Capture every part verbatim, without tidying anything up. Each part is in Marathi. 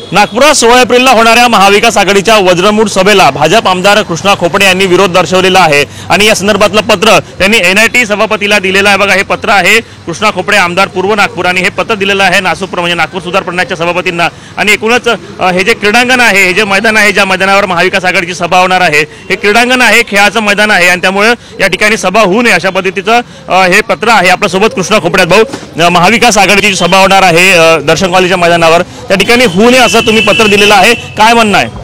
नागपुरात सोळा एप्रिलला होणाऱ्या महाविकास आघाडीच्या वज्रमूठ सभेला भाजप आमदार कृष्णा खोपडे यांनी विरोध दर्शवलेला आहे आणि या संदर्भातलं पत्र त्यांनी एनआयटी सभापतीला दिलेलं आहे। बघा, हे पत्र आहे कृष्णा खोपडे आमदार पूर्व नागपूर आणि हे पत्र दिलेलं आहे नासूप्र म्हणजे नागपूर सुधार प्रणालीच्या सभापतींना। आणि एकूणच हे जे क्रीडांगण आहे, हे जे मैदान आहे, ज्या मैदानावर महाविकास आघाडीची सभा होणार आहे, हे क्रीडांगण आहे, खेळाचं मैदान आहे आणि त्यामुळे या ठिकाणी सभा होऊ नये अशा पद्धतीचं हे पत्र आहे। आपल्या सोबत कृष्णा खोपडे भाऊ, महाविकास आघाडीची सभा होणार आहे दर्शन कॉलेजच्या मैदानावर, त्या ठिकाणी होऊ नये असं तुम्ही पत्र दिलेलं आहे, काय म्हणणं आहे?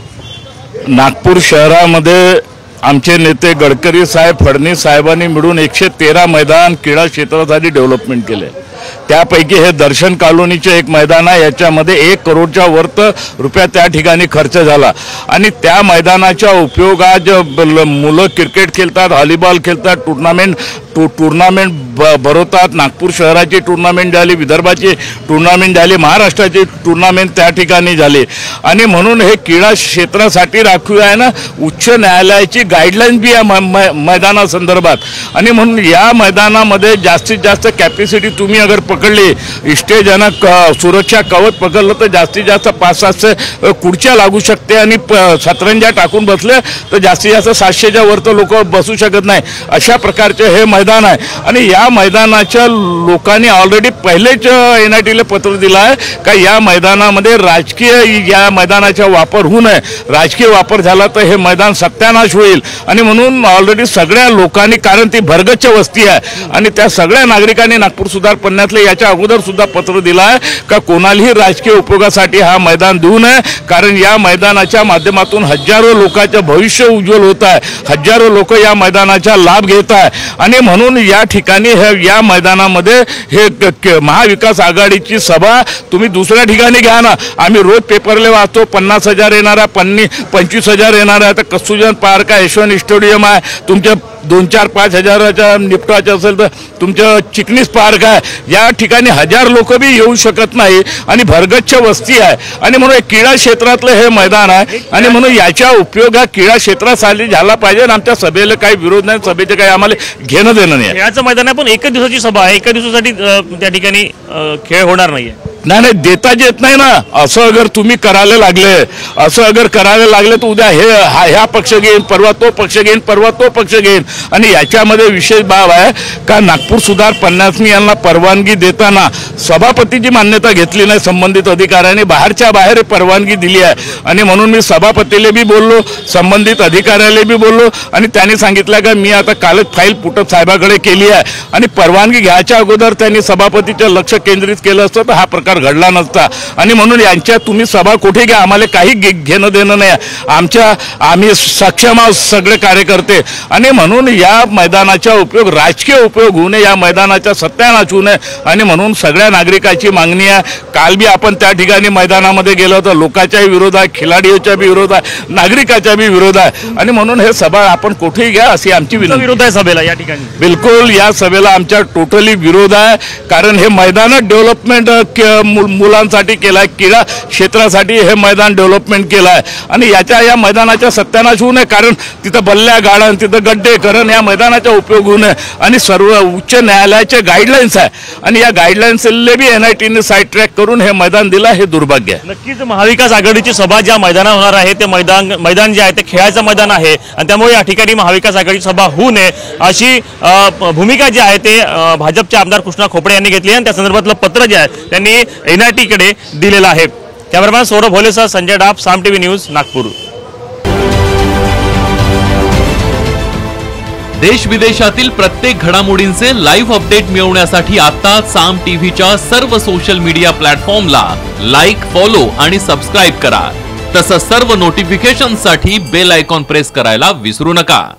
नागपूर शहरामध्ये आमचे नेते गडकरी साहेब, फडणवीस साहेबांनी मिळून एकशे तेरा मैदान क्रीडा क्षेत्रासाठी डेव्हलपमेंट केले। त्यापैकी हे दर्शन कॉलनीचे एक मैदान आहे, याच्यामध्ये एक करोडच्या वरत रुपया त्या ठिकाणी खर्च झाला आणि त्या मैदानाचा उपयोग आज मुलं क्रिकेट खेळतात, व्हॉलीबॉल खेळतात, टुर्नामेंट टू टुर्नामेंट भरवतात। नागपूर शहराची टुर्नामेंट झाली, विदर्भाची टुर्नामेंट झाली, महाराष्ट्राची टुर्नामेंट त्या ठिकाणी झाली आणि म्हणून हे क्रीडा क्षेत्रासाठी राखीव आहे ना उच्च न्यायालयाची गाईडलाईन बी आहे मैदानासंदर्भात। आणि म्हणून या मैदानामध्ये जास्तीत जास्त कॅपॅसिटी तुम्ही अगर पकडली, स्टेज आणि सुरक्षा कवच पकडलं तर जास्तीत जास्त पाच सातशे खुर्च्या लागू शकते आणि सतरंजा टाकून बसले तर जास्तीत जास्त सातशेच्या वर तर लोक बसू शकत नाही, अशा प्रकारचे हे मैदान आहे। आणि या मैदानाच्या लोकांनी ऑलरेडी पहिलेच एनआयटीला पत्र दिलं आहे का या मैदानामध्ये राजकीय या मैदानाचा वापर होऊ नये, राजकीय वापर झाला तर हे मैदान सत्यानाश होईल। आणि म्हणून ऑलरेडी सगळ्या लोकांनी, कारण ती भरगच्च वस्ती आहे आणि त्या सगळ्या नागरिकांनी नागपूर सुधार प्रणालीतले याच्या अगोदर सुद्धा पत्र दिलं आहे का कोणालाही राजकीय उपयोगासाठी हा मैदान देऊ नये, कारण या मैदानाच्या माध्यमातून हजारो लोकांचं भविष्य उज्ज्वल होत आहे, हजारो लोक या मैदानाचा लाभ घेत आहे। आणि म्हणून या ठिकाणी हे या मैदानामध्ये हे महाविकास आघाडीची सभा तुम्ही दुसऱ्या ठिकाणी घ्या ना। आम्ही रोज पेपरले वाचतो पन्नास हजार येणार आहे, पन्नी पंचवीस हजार येणार आहे, तर कस्तुरजन पार्क आहे, यशवंत स्टेडियम आहे, तुमच्या दोन चार पाच हजाराच्या निपटायचं असेल तर तुमचं चिकनीस पार्क आहे, या ठिकाणी हजार लोक बी येऊ शकत नाही आणि भरगच्च वस्ती आहे। आणि म्हणून क्रीडा क्षेत्रातलं हे मैदान आहे आणि म्हणून याचा उपयोग हा क्रीडा क्षेत्रासाठी झाला पाहिजे। आमच्या सभेला काही विरोध नाही, सभेचे काही आम्हाला घेणं देणं नाही। खेळाचं मैदान आहे पण एका दिवसाची सभा आहे, एका दिवसासाठी त्या ठिकाणी खेळ होणार नाहीये। नाही नाही, देता येत नाही ना। असं अगर तुम्ही करायला लागले असं अगर करायला लागले तर उद्या हे ह्या पक्ष घेईन, परवा तो पक्ष घेईन, परवा तो पक्ष घेईन। आणि याच्यामध्ये विशेष बाब आहे का नागपूर सुधार प्रणाली यांना परवानगी देताना सभापतीची मान्यता घेतली नाही, संबंधित अधिकाऱ्याने बाहेरच्या बाहेर परवानगी दिली आहे। आणि म्हणून मी सभापतीला बी बोललो, संबंधित अधिकाऱ्याला बी बोललो आणि त्यांनी सांगितलं का मी आता कालच फाईल पुटप साहेबाकडे केली आहे आणि परवानगी घ्यायच्या अगोदर त्यांनी सभापतीचं लक्ष केंद्रित केलं असतं तर हा प्रकार घडला नसता। आणि म्हणून यांच्या तुम्ही सभा कुठे घ्या, आम्हाला काही घेणं देणं नाही, आमच्या आम्ही सक्षम आहोत सगळे कार्यकर्ते। आणि म्हणून या मैदानाचा उपयोग राजकीय उपयोग होऊ नये, या मैदानाचा सत्यानाश होऊ नये आणि म्हणून सगळ्या नागरिकांची मागणी आहे। काल बी आपण त्या ठिकाणी मैदानामध्ये गेलो तर लोकांच्याही विरोध आहे, खिलाडीच्या बी विरोध आहे, नागरिकाच्या बी विरोध आहे आणि म्हणून हे सभा आपण कुठेही घ्या अशी आमची विनंती। विरोध आहे सभेला या ठिकाणी? बिलकुल, या सभेला आमच्या टोटली विरोध आहे, कारण हे मैदान डेव्हलपमेंट मुलांसाठी केलाय, क्रीडा क्षेत्रासाठी हे मैदान डेव्हलपमेंट केलं आहे आणि याच्या या मैदानाचा सत्यानाश होऊ नये, कारण तिथं बल्ल्या गाडन, तिथं गड्डे करण, या मैदानाचा उपयोग होऊ नये आणि सर्व उच्च न्यायालयाचे गाईडलाईन्स आहे आणि या गाईडलाईन्सले बी एनआयटीने साईड ट्रॅक करून हे मैदान दिलं, हे दुर्भाग्य आहे। नक्कीच महाविकास आघाडीची सभा ज्या मैदानावर होणार आहे ते मैदान मैदान जे आहे ते खेळाचं मैदान आहे आणि त्यामुळे या ठिकाणी महाविकास आघाडीची सभा होऊ नये अशी भूमिका जी आहे ते भाजपचे आमदार कृष्णा खोपडे यांनी घेतली आणि त्या संदर्भातलं पत्र जे आहे त्यांनी एनआयटी कडे दिलेला आहे। कॅमेरामॅन सौरभ भोलेसह संजय डाप, साम टीव्ही न्यूज, नागपूर। देश विदेशातील प्रत्येक घडामोडींचे लाईव्ह अपडेट मिळवण्यासाठी आता साम टीव्हीच्या सर्व सोशल मीडिया प्लॅटफॉर्मला लाईक, फॉलो आणि सबस्क्राईब करा। तसंच सर्व नोटिफिकेशनसाठी बेल आयकॉन प्रेस करायला विसरू नका।